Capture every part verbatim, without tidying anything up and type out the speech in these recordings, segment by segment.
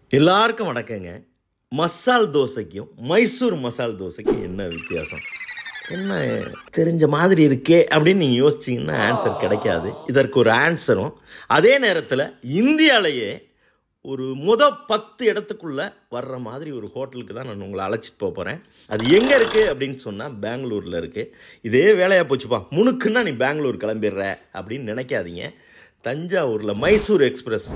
எல்லாருக்கும் வணக்கங்க. மசால் தோசைக்கும் மைசூர் மசால் தோசைக்கும் என்ன வித்தியாசம்? என்ன தெரிஞ்ச மாதிரி இருக்கே அப்படின்னு நீங்கள் யோசிச்சிங்கன்னா ஆன்சர் கிடைக்காது. இதற்கு ஒரு ஆன்சரும் அதே நேரத்தில் இந்தியாவிலேயே ஒரு முத பத்து இடத்துக்குள்ளே வர்ற மாதிரி ஒரு ஹோட்டலுக்கு தான் நான் உங்களை அழைச்சிட்டு போக போகிறேன். அது எங்கே இருக்குது அப்படின்னு சொன்னால் பெங்களூரில் இருக்குது. இதே வேலையாக போச்சுப்பா, முணுக்குன்னா நீ பெங்களூர் கிளம்பிடுற அப்படின்னு நினைக்காதீங்க. தஞ்சாவூரில் மைசூர் எக்ஸ்பிரஸ்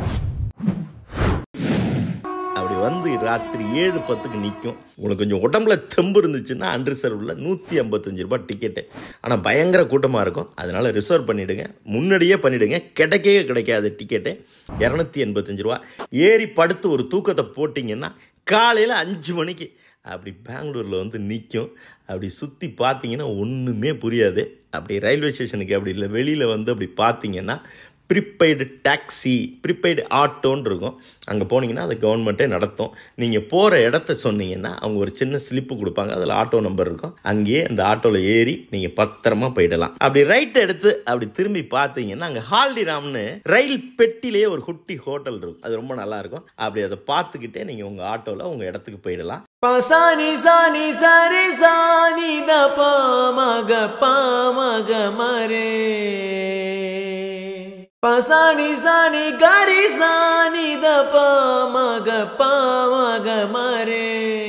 அப்படி வந்து ராத்திரி ஏழு பத்துக்கு நிற்கும். உங்களுக்கு கொஞ்சம் உடம்புல தெம்பு இருந்துச்சுன்னா அன்ரிசர்வில் நூற்றி ஐம்பத்தஞ்சு ரூபாய் டிக்கெட்டு. ஆனால் பயங்கர கூட்டமாக இருக்கும், அதனால் ரிசர்வ் பண்ணிவிடுங்க, முன்னாடியே பண்ணிவிடுங்க. கிடைக்கவே கிடைக்காது டிக்கெட்டு. இரநூத்தி எண்பத்தஞ்சு ரூபா ஏறி படுத்து ஒரு தூக்கத்தை போட்டிங்கன்னா காலையில் அஞ்சு மணிக்கு அப்படி பெங்களூரில் வந்து நிற்கும். அப்படி சுற்றி பார்த்தீங்கன்னா ஒன்றுமே புரியாது. அப்படி ரயில்வே ஸ்டேஷனுக்கு அப்படி இல்லை வெளியில் வந்து அப்படி பார்த்தீங்கன்னா ப்ரீபெய்டு டாக்ஸி, ப்ரீபெய்டு ஆட்டோன்னு இருக்கும். அங்கே போனீங்கன்னா அதை கவர்மெண்ட்டே நடத்தும். நீங்கள் போகிற இடத்த சொன்னீங்கன்னா அவங்க ஒரு சின்ன ஸ்லிப்பு கொடுப்பாங்க, அதில் ஆட்டோ நம்பர் இருக்கும். அங்கேயே அந்த ஆட்டோவில் ஏறி நீங்கள் பத்திரமா போயிடலாம். அப்படி ரைட் எடுத்து அப்படி திரும்பி பார்த்தீங்கன்னா அங்கே ஹால்டிராம்னு ரயில் பெட்டிலேயே ஒரு குட்டி ஹோட்டல் இருக்கும். அது ரொம்ப நல்லா இருக்கும். அப்படி அதை பார்த்துக்கிட்டே நீங்கள் உங்கள் ஆட்டோவில் உங்கள் இடத்துக்கு போயிடலாம். பசானி சானி சரி சானி த பாமக பாமக மரே பசானி சானி கரி சானி த பாமக பாமக மரே.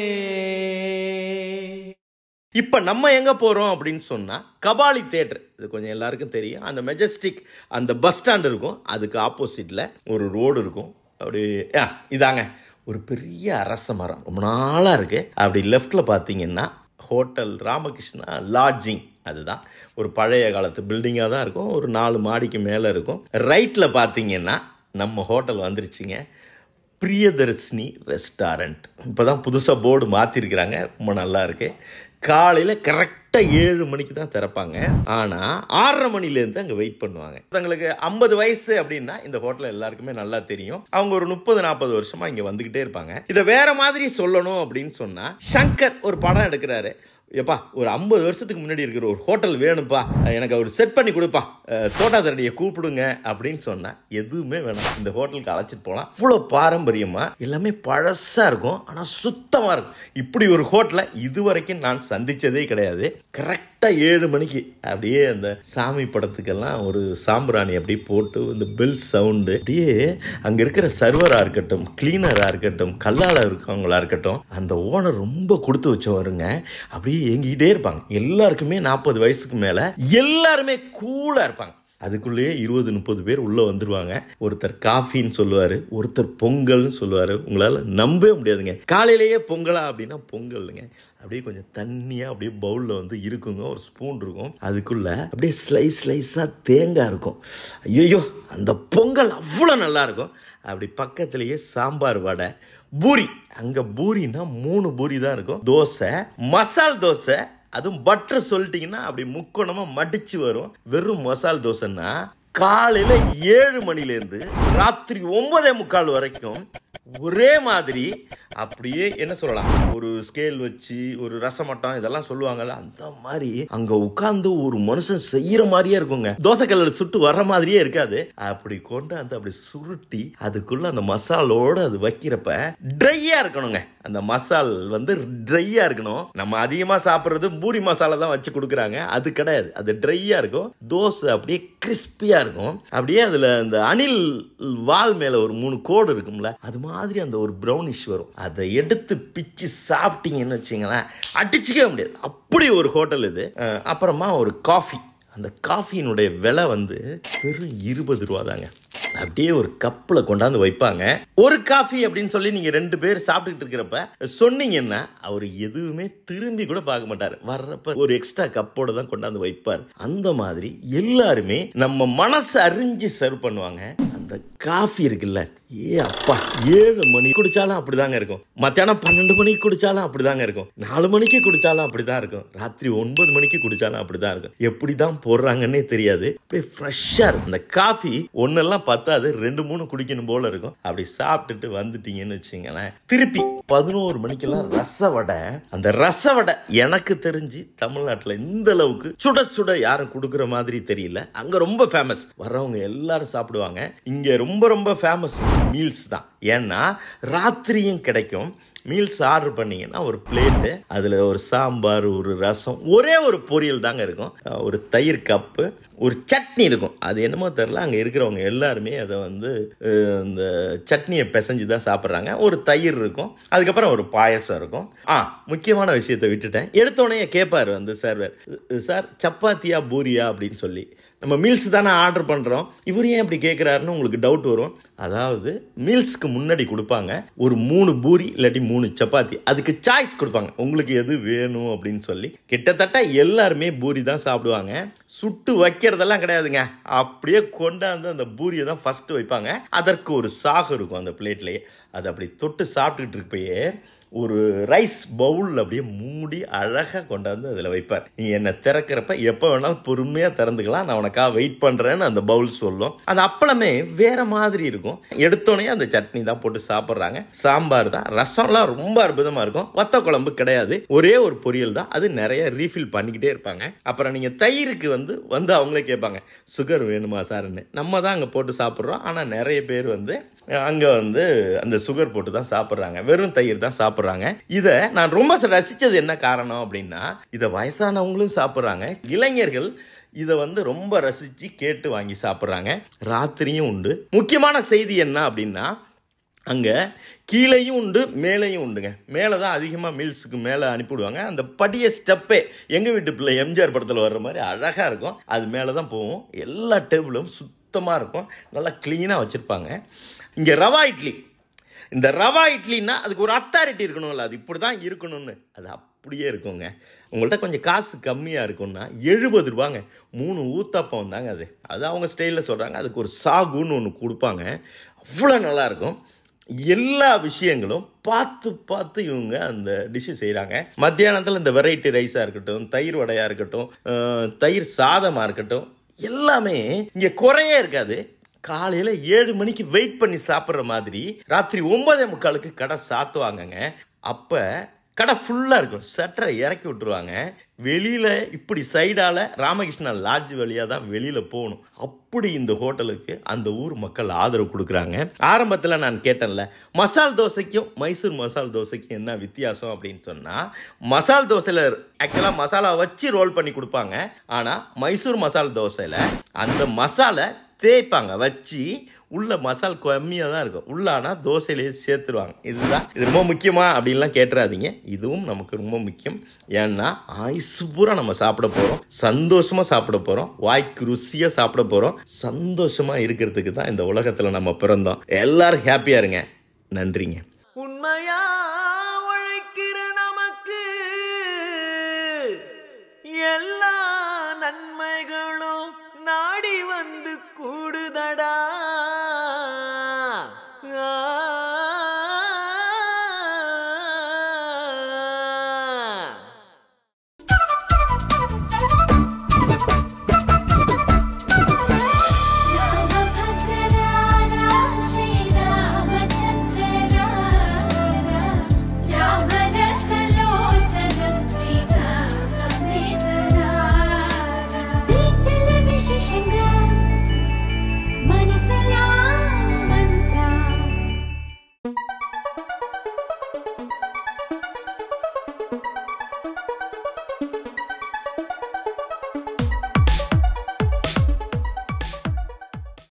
இப்போ நம்ம எங்கே போகிறோம் அப்படின்னு சொன்னால் கபாலி தேட்டர். இது கொஞ்சம் எல்லாருக்கும் தெரியும். அந்த மெஜஸ்டிக் அந்த பஸ் ஸ்டாண்ட் இருக்கும், அதுக்கு ஆப்போசிட்டில் ஒரு ரோடு இருக்கும். அப்படி ஆ இதாங்க ஒரு பெரிய அரச மரம், ரொம்ப நாளாக இருக்குது. அப்படி லெஃப்டில் பார்த்தீங்கன்னா ஹோட்டல் ராமகிருஷ்ணா லாட்ஜிங். அதுதான் ஒரு பழைய காலத்து பில்டிங்காக தான் இருக்கும், ஒரு நாலு மாடிக்கு மேலே இருக்கும். ரைட்டில் பார்த்தீங்கன்னா நம்ம ஹோட்டல் வந்துருச்சுங்க, பிரியதர்ஷினி ரெஸ்டாரண்ட். இப்போ தான் புதுசாக போர்டு மாற்றிருக்கிறாங்க, ரொம்ப நல்லா இருக்குது. காலையில் கரெக்டாக ஏழு மணிக்கு தான் திறப்பாங்க. ஆனால் ஆறரை மணிலேருந்து அங்கே வெயிட் பண்ணுவாங்க. தங்களுக்கு ஐம்பது வயசு அப்படின்னா இந்த ஹோட்டல் எல்லாருக்குமே நல்லா தெரியும். அவங்க ஒரு முப்பது நாற்பது வருஷமாக இங்கே வந்துக்கிட்டே இருப்பாங்க. இதை வேற மாதிரி சொல்லணும் அப்படின்னு சொன்னால், சங்கர் ஒரு படம் எடுக்கிறாரு. எப்பா ஒரு ஐம்பது வருஷத்துக்கு முன்னாடி இருக்கிற ஒரு ஹோட்டல் வேணும்ப்பா, எனக்கு அவர் செட் பண்ணி கொடுப்பா, தோட்டாதரடியை கூப்பிடுங்க அப்படின்னு சொன்னால் எதுவுமே வேணாம், இந்த ஹோட்டலுக்கு அழைச்சிட்டு போகலாம். இவ்வளோ பாரம்பரியமாக எல்லாமே பழசாக இருக்கும், ஆனால் சுத்தமாக இருக்கும். இப்படி ஒரு ஹோட்டலை இதுவரைக்கும் நான் சந்தித்ததே கிடையாது. கரெக்டாக ஏழு மணிக்கு அப்படியே அந்த சாமி படத்துக்கெல்லாம் ஒரு சாம்பிராணி அப்படி போட்டு இந்த பெல் சவுண்டு, அப்படியே அங்கே இருக்கிற சர்வராக இருக்கட்டும், கிளீனராக இருக்கட்டும், கல்லாளர் இருக்கவங்களா இருக்கட்டும், அந்த ஓனர் ரொம்ப கொடுத்து வச்சவருங்க. அப்படியே எங்கிட்டே இருப்பாங்க. எல்லாருக்குமே நாற்பது வயசுக்கு மேலே, எல்லாருமே கூலாக இருப்பாங்க. அதுக்குள்ளேயே இருபது முப்பது பேர் உள்ளே வந்துடுவாங்க. ஒருத்தர் காஃபின்னு சொல்லுவார், ஒருத்தர் பொங்கல்னு சொல்லுவார். உங்களால் நம்பவே முடியாதுங்க. காலையிலேயே பொங்கலா அப்படின்னா பொங்கல்ங்க. அப்படியே கொஞ்சம் தண்ணியாக அப்படியே பவுலில் வந்து இருக்குங்க, ஒரு ஸ்பூன் இருக்கும், அதுக்குள்ளே அப்படியே ஸ்லைஸ் ஸ்லைஸாக தேங்காய் இருக்கும். ஐயோ அந்த பொங்கல் அவ்வளோ நல்லாயிருக்கும். அப்படி பக்கத்துலேயே சாம்பார் வடை, பூரி. அங்கே பூரின்னா மூணு பூரி தான் இருக்கும். தோசை, மசால் தோசை, அதுவும் பட்டர் சொல்லிட்டீங்கன்னா அப்படி முக்கோணமாக மடிச்சு வரும். வெறும் மசால் தோசைன்னா காலையில் ஏழு மணிலேருந்து ராத்திரி ஒன்பதே முக்கால் வரைக்கும் ஒரே மாதிரி. அப்படியே என்ன சொல்லலாம், ஒரு ஸ்கேல் வச்சு ஒரு ரசமட்டம் இதெல்லாம் சொல்லுவாங்கல்ல, அந்த மாதிரி அங்கே உட்கார்ந்து ஒரு மனுஷன் செய்யற மாதிரியே இருக்குங்க. தோசைக்கல்லில் சுட்டு வர்ற மாதிரியே இருக்காது. அப்படி கொண்டு அந்த அப்படி சுருட்டி அதுக்குள்ள அந்த மசாலோடு அது வைக்கிறப்ப ட்ரையா இருக்கணுங்க. அந்த மசால் வந்து ட்ரையா இருக்கணும். நம்ம அதிகமாக சாப்பிட்றது பூரி மசாலா தான் வச்சு கொடுக்குறாங்க, அது கிடையாது. அது ட்ரையா இருக்கும். தோசை அப்படியே கிறிஸ்பியா இருக்கும். அப்படியே அதில் அந்த அணில் வால் மேலே ஒரு மூணு கோடு இருக்கும்ல, அது மாதிரி அந்த ஒரு ப்ரௌனிஷ் வரும். அதை எடுத்து பிச்சு சாப்பிட்டீங்கன்னு வச்சிங்களேன், அடிச்சுக்கவே முடியாது. அப்படி ஒரு ஹோட்டல் இது. அப்புறமா ஒரு காஃபி. அந்த காஃபியினுடைய விலை வந்து வெறும் இருபது ரூபா தாங்க. அப்படியே ஒரு கப்பில் கொண்டாந்து வைப்பாங்க. ஒரு காஃபி அப்படின்னு சொல்லி நீங்கள் ரெண்டு பேர் சாப்பிட்டுக்கிட்டு இருக்கிறப்ப சொன்னீங்கன்னா அவர் எதுவுமே திரும்பி கூட பார்க்க மாட்டார். வர்றப்ப ஒரு எக்ஸ்ட்ரா கப்போட தான் கொண்டாந்து வைப்பார். அந்த மாதிரி எல்லாருமே நம்ம மனசு அறிஞ்சு சர்வ் பண்ணுவாங்க. அந்த காஃபி இருக்குல்ல, ஏ அப்பா, ஏழு மணி குடிச்சாலும் அப்படிதாங்க இருக்கும், மத்தியானம் பன்னெண்டு மணிக்கு குடிச்சாலும் அப்படிதாங்க இருக்கும், நாலு மணிக்கு குடிச்சாலும் அப்படிதான் இருக்கும், ராத்திரி ஒன்பது மணிக்கு குடிச்சாலும் அப்படிதான் இருக்கும். எப்படிதான் போடுறாங்கன்னே தெரியாது. அப்படியே ஃப்ரெஷ்ஷா இருக்கும். அந்த காஃபி ஒன்னெல்லாம் பத்தாது, ரெண்டு மூணு குடிக்கணும் போல இருக்கும். அப்படி சாப்பிட்டுட்டு வந்துட்டீங்கன்னு வச்சுங்களேன், திருப்பி பதினோரு மணிக்கெல்லாம் ரச வடை. அந்த ரச வடை எனக்கு தெரிஞ்சு தமிழ்நாட்டில் இந்த அளவுக்கு சுட சுட யாரும் கொடுக்குற மாதிரி தெரியல. அங்க ரொம்ப ஃபேமஸ், வர்றவங்க எல்லாரும் சாப்பிடுவாங்க. இங்க ரொம்ப ரொம்ப ஃபேமஸ் மீல்ஸ் தான். ஏன்னா ராத்திரியும் கிடைக்கும். மீல்ஸ் ஆர்டர் பண்ணிங்கன்னா ஒரு பிளேட்டு, அதில் ஒரு சாம்பார், ஒரு ரசம், ஒரே ஒரு பொரியல் தாங்க இருக்கும், ஒரு தயிர் கப்பு, ஒரு சட்னி இருக்கும். அது என்னமோ தெரில, அங்கே இருக்கிறவங்க எல்லாருமே அதை வந்து இந்த சட்னியை பிசைஞ்சு தான் சாப்பிட்றாங்க. ஒரு தயிர் இருக்கும், அதுக்கப்புறம் ஒரு பாயசம் இருக்கும். ஆ முக்கியமான விஷயத்தை விட்டுட்டேன். எடுத்தோடனே கேட்பார் வந்து சர்வர், சார் சப்பாத்தியா பூரியா அப்படின்னு சொல்லி. நம்ம மீல்ஸ் தானே ஆர்டர் பண்ணுறோம், இவர் ஏன் இப்படி கேட்குறாருன்னு உங்களுக்கு டவுட் வரும். அதாவது மீல்ஸ்க்கு முன்னாடி கொடுப்பாங்க ஒரு மூணு பூரி இல்லாட்டி மூணு சப்பாத்தி, அதுக்கு சாய்ஸ் கொடுப்பாங்க உங்களுக்கு எது வேணும் அப்படின்னு சொல்லி. கிட்டத்தட்ட எல்லாருமே பூரி தான் சாப்பிடுவாங்க. சுட்டு வைக்கிறதெல்லாம் கிடையாதுங்க, அப்படியே கொண்டாந்து அந்த பூரியை தான் ஃபஸ்ட்டு வைப்பாங்க. அதற்கு ஒரு சாகு இருக்கும் அந்த பிளேட்லேயே. அதை அப்படி தொட்டு சாப்பிட்டுக்கிட்டு இருப்பையே ஒரு ரைஸ் பவுல் அப்படியே மூடி அழகாக கொண்டாந்து அதில் வைப்பார். நீ என்னை திறக்கிறப்ப எப்போ வேணாலும் பொறுமையாக திறந்துக்கலாம், நான் உனக்காக வெயிட் பண்ணுறேன்னு அந்த பவுல் சொல்லும். அந்த அப்பளமே வேற மாதிரி இருக்கும். எடுத்தோடனே அந்த சட்னி தான் போட்டு சாப்பிட்றாங்க, சாம்பார் தான், ரசம்லாம் ரொம்ப அற்புதமாக இருக்கும். வத்த குழம்பு கிடையாது, ஒரே ஒரு பொரியல் தான், அது நிறைய ரீஃபில் பண்ணிக்கிட்டே இருப்பாங்க. அப்புறம் நீங்கள் தயிருக்கு வந்து வந்து அவங்களே கேட்பாங்க சுகர் வேணுமா சார்ன்னு. நம்ம தான் அங்கே போட்டு சாப்பிட்றோம், ஆனால் நிறைய பேர் வந்து அங்கே வந்து அந்த சுகர் போட்டு தான் சாப்பிட்றாங்க, வெறும் தயிர் தான் சாப்பிட்றாங்க. இதை நான் ரொம்ப ரசித்தது என்ன காரணம் அப்படின்னா, இதை வயசானவங்களும் சாப்பிட்றாங்க, இளைஞர்கள் இதை வந்து ரொம்ப ரசித்து கேட்டு வாங்கி சாப்பிட்றாங்க. ராத்திரியும் உண்டு. முக்கியமான செய்தி என்ன அப்படின்னா, அங்கே கீழேயும் உண்டு மேலேயும் உண்டுங்க. மேலே தான் அதிகமாக மீல்ஸுக்கு மேலே அனுப்பிவிடுவாங்க. அந்த படிய ஸ்டெப்பே எங்கள் வீட்டு பிள்ளை எம்ஜிஆர் படத்தில் வர்ற மாதிரி அழகாக இருக்கும். அது மேலே தான் போவோம். எல்லா டேபிளும் சுத்தமாக இருக்கும், நல்லா க்ளீனாக வச்சுருப்பாங்க. இங்கே ரவா இட்லி, இந்த ரவா இட்லின்னா அதுக்கு ஒரு அத்தாரிட்டி இருக்கணும்ல, அது இப்படி தான் இருக்கணும்னு, அது அப்படியே இருக்குங்க. உங்கள்கிட்ட கொஞ்சம் காசு கம்மியாக இருக்குன்னா எழுபது ரூபாங்க மூணு ஊத்தாப்பம் தாங்க. அது அது அவங்க ஸ்டைலில் சொல்கிறாங்க. அதுக்கு ஒரு சாகுன்னு ஒன்று கொடுப்பாங்க, அவ்வளோ நல்லாயிருக்கும். எல்லா விஷயங்களும் பார்த்து பார்த்து இவங்க அந்த டிஷ்ஷு செய்கிறாங்க. மத்தியானத்தில் இந்த வெரைட்டி ரைஸாக இருக்கட்டும், தயிர் வடையாக இருக்கட்டும், தயிர் சாதமாக இருக்கட்டும், எல்லாமே இங்கே குறையே இருக்காது. காலையில் ஏழு மணிக்கு வெயிட் பண்ணி சாப்பிட்ற மாதிரி ராத்திரி ஒன்பதே முக்காலுக்கு கடை சாத்துவாங்கங்க. அப்போ கடை ஃபுல்லாக இருக்கும். சட்டரை இறக்கி விட்டுருவாங்க. வெளியில் இப்படி சைடால் ராமகிருஷ்ணா லாட்ஜ் வழியாக தான் வெளியில் போகணும். அப்படி இந்த ஹோட்டலுக்கு அந்த ஊர் மக்கள் ஆதரவு கொடுக்குறாங்க. ஆரம்பத்தில் நான் கேட்டேன்ல, மசால் தோசைக்கும் மைசூர் மசால் தோசைக்கும் என்ன வித்தியாசம் அப்படின்னு சொன்னால், மசால் தோசையில் ஆக்சுவலாக மசாலா வச்சு ரோல் பண்ணி கொடுப்பாங்க. ஆனால் மைசூர் மசால் தோசையில் அந்த மசாலை தேய்ப்பாங்க வச்சு, உள்ள மசால் கம்மியாக தான் இருக்கும், உள்ளானா தோசையிலேயே சேர்த்துருவாங்க. இதுதான் இது ரொம்ப முக்கியமா அப்படின்லாம் கேட்டுறாதீங்க, இதுவும் நமக்கு ரொம்ப முக்கியம். ஏன்னா ஆயுசு பூரா நம்ம சாப்பிட போகிறோம், சந்தோஷமாக சாப்பிட போகிறோம், வாய்க்கு ருசியாக சாப்பிட போகிறோம். சந்தோஷமாக இருக்கிறதுக்கு தான் இந்த உலகத்தில் நம்ம பிறந்தோம். எல்லாரும் ஹாப்பியாக இருங்க. நன்றிங்க. உண்மையா உழைக்கிற நமக்கு எல்லா